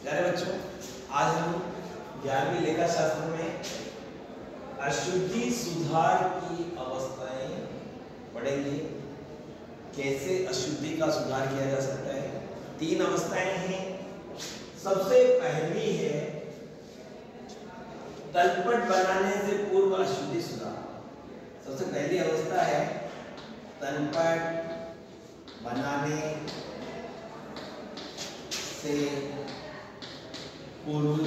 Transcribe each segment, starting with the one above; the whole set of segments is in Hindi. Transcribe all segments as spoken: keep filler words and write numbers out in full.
प्यारे बच्चों, आज हम ग्यारहवीं लेखा शास्त्र में अशुद्धि सुधार की अवस्थाएं पढ़ेंगे। कैसे अशुद्धि का सुधार किया जा सकता है। तीन अवस्थाएं हैं। सबसे पहली है तलपट बनाने से पूर्व अशुद्धि सुधार। सबसे पहली अवस्था है तलपट बनाने से पूर्व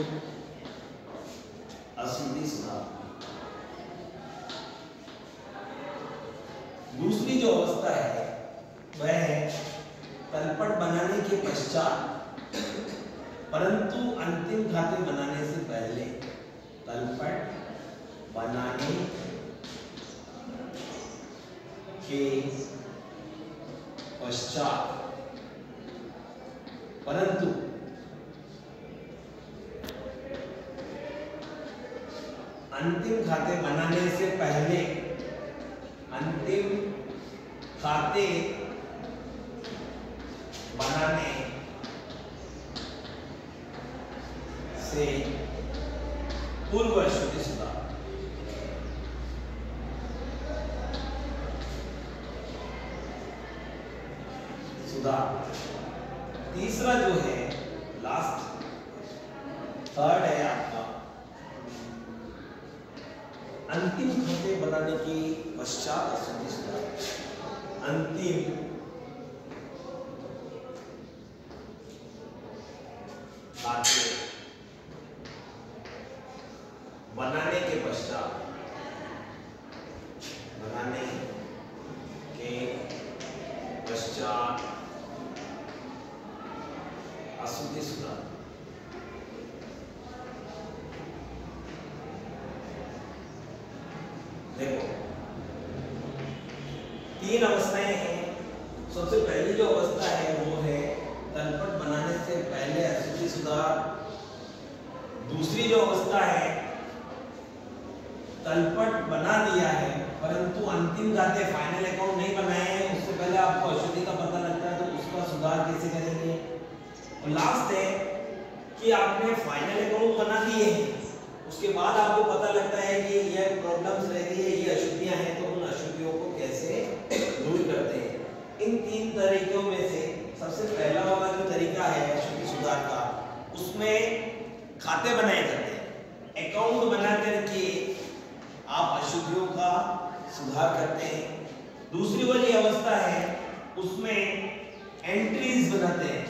अशुद्धि सुधार। दूसरी जो अवस्था है वह है तलपट बनाने के पश्चात परंतु अंतिम खाते बनाने से पहले। तलपट बनाने के पश्चात परंतु अंतिम खाते बनाने से पहले। अंतिम खाते बनाने से पूर्व अशुद्धि सुधार। सुधार तीसरा जो है लास्ट थर्ड है आपका अंतिम खाते बनाने के पश्चात अशुद्धि सुधार। अंतिम खाते बनाने के पश्चात बनाने के पश्चात अशुद्धि सुधार। देखो तीन अवस्थाएं हैं। सबसे पहली जो अवस्था है वो है तलपट बनाने से पहले अशुद्धि सुधार। दूसरी जो अवस्था है तलपट बना दिया है परंतु अंतिम खाते फाइनल अकाउंट नहीं बनाए हैं, उससे पहले आपको अशुद्धि का पता लगता है, तो उसका सुधार कैसे करेंगे। और लास्ट है कि आपने फाइनल अकाउंट बना दिए हैं, उसके बाद आपको पता लगता है कि ये प्रॉब्लम्स रह गई है, ये अशुद्धियां हैं, तो उन अशुद्धियों को कैसे दूर करते हैं। इन तीन तरीकों में से सबसे पहला वाला जो तरीका है अशुद्धि सुधार का, उसमें खाते बनाए जाते हैं। अकाउंट बना करके आप अशुद्धियों का सुधार करते हैं। दूसरी वाली अवस्था है उसमें एंट्रीज बनाते हैं,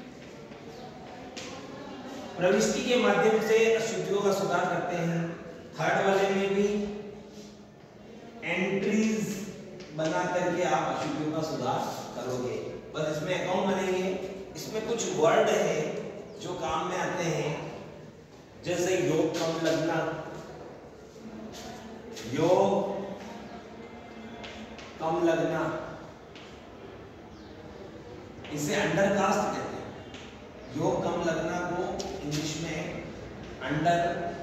प्रविष्टि के माध्यम से अशुद्धियों का सुधार करते हैं। थर्ड वाले में भी एंट्रीज बना करके आप अशुद्धियों का सुधार करोगे। बस इसमें अकाउंट बनेंगे। इसमें कुछ वर्ड है जो काम में आते हैं, जैसे योग कम लगना, योग कम लगना, इसे अंडरकास्ट कहते हैं। योग कम लगना को इंग्लिश में अंडर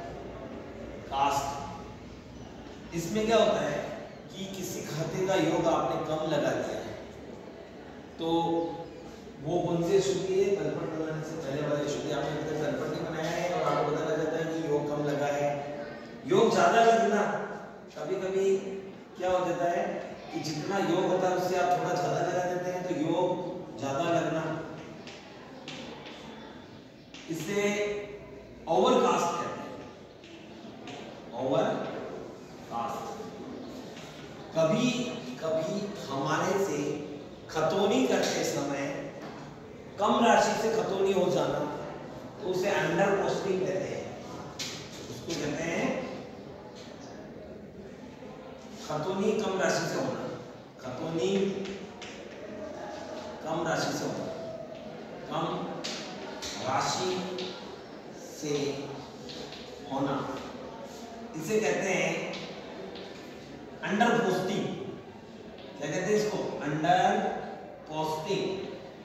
कास्ट। इसमें क्या होता है कि किसी खाते का योग आपने कम लगा दिया है, तो वो कौन सी अशुद्धि है? तलपट बनाने से पहले वाली अशुद्धि। आपने अभी तक तलपट नहीं बनाया है और आपको पता लग जाता है कि योग कम लगा है। योग ज्यादा लगना, कभी कभी क्या हो जाता है कि जितना योग होता है उससे आप थोड़ा ज्यादा लगा देते हैं, तो योग ज्यादा लगना, इसे ओवरकास्ट कहते हैं। ओवरकास्ट। कभी कभी हमारे से खतौनी करते समय कम राशि से खतौनी हो जाना, तो उसे अंडर पोस्टिंग कहते हैं। उसको कहते हैं खतौनी कम राशि से होना। खतौनी कम राशि से होना, कम राशि से होना, इसे कहते हैं अंडर पोस्टिंग। क्या कहते हैं इसको? Under posting.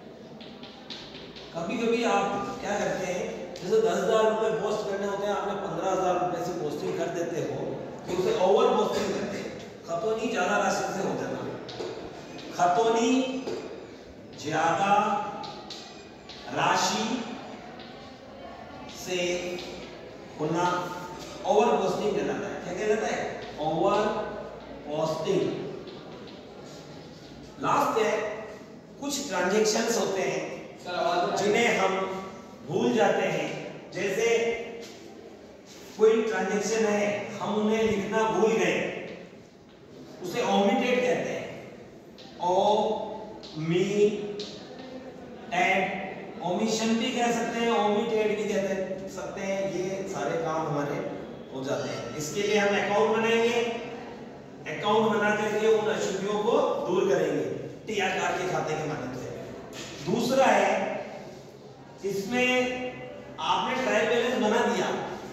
कभी कभी आप क्या करते हैं, जैसे दस हजार रुपए पोस्ट करने होते हैं, आपने पंद्रह हजार रुपए से पोस्टिंग कर देते हो, तो उसे ओवर पोस्टिंग करते हैं। खतौनी ज्यादा राशि से हो जाना। खतौनी ज्यादा राशि से होना ओवर पोस्टिंग कहलाता है। क्या कहलाता है? Over posting. लास्ट है, कुछ ट्रांजैक्शंस होते हैं जिन्हें हम भूल जाते हैं। जैसे कोई ट्रांजैक्शन है, हम उन्हें लिखना भूल गए, उसे ओमिटेड कहते हैं। ओ मी एड, ओमिशन भी कह सकते हैं, ओमिटेड भी कह सकते हैं। ये सारे काम हमारे हो जाते हैं। इसके लिए हम अकाउंट बनाएंगे, अकाउंट बना करके उन अशुद्धियों को दूर करेंगे टी आर के खाते के माध्यम से। दूसरा है, इसमें आपने ट्रायल बैलेंस बना दिया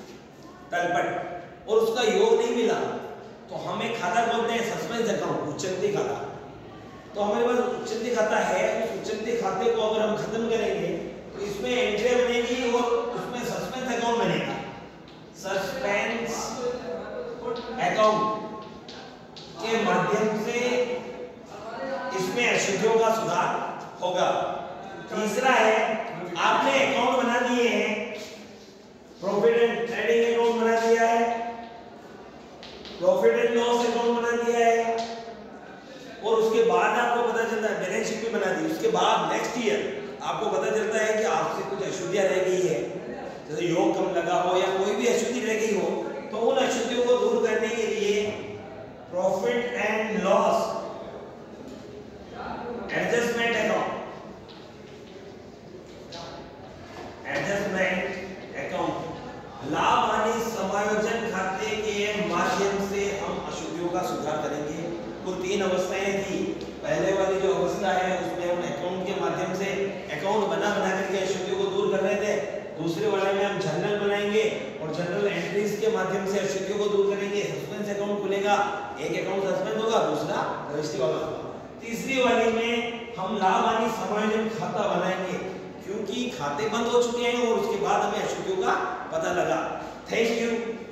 तलपट और उसका योग नहीं मिला, तो हमें खाता बोलते हैं सस्पेंस अकाउंट, उच्चंती खाता। तो हमारे पास उच्चंती खाता है, उस उच्चंती खाते को अगर हम खत्म करेंगे तो इसमें एंट्री बनेगी और उसमें सस्पेंस अकाउंट बनेगा। सस्पेंस अकाउंट के माध्यम से इसमें अशुद्धियों का सुधार होगा। तीसरा है, आपने अकाउंट बना दिए हैं, प्रॉफिट एंड ट्रेडिंग अकाउंट बना दिया है, प्रॉफिट एंड लॉस अकाउंट बना दिया है, और उसके बाद आपको पता चलता है बैलेंस शीट भी बना दी। उसके बाद नेक्स्ट ईयर आपको पता चलता है कि आपसे कुछ अशुद्धियां रह गई है, जैसे योग कम लगा हो या कोई भी अशुद्धि रह गई हो, तो उन अशुद्धियों को दूर करने के लिए profit and loss adjustment account, adjustment account, लाभ हानि समायोजन खाते के माध्यम से हम अशुद्धियों का सुधार करेंगे। कुल तीन अवस्थाएं थी। पहले वाली जो अवस्था है उसमें हम अकाउंट के माध्यम से अकाउंट बना बना करके अशुद्धियों को दूर कर रहे थे। दूसरे वाले में हम जर्नल बनाएंगे और जर्नल एंट्रीज के माध्यम से अशुद्धियों को दूर करेंगे। सस्पेंस अकाउंट खुलेगा, एक अकाउंट सस्पेंड होगा, दूसरा रजिस्ट्री वाला होगा। तीसरी वाली में हम लाभ हानि समायोजन खाता बनाएंगे, क्योंकि खाते बंद हो चुके हैं और उसके बाद हमें अशुद्धियों का पता लगा। Thank you.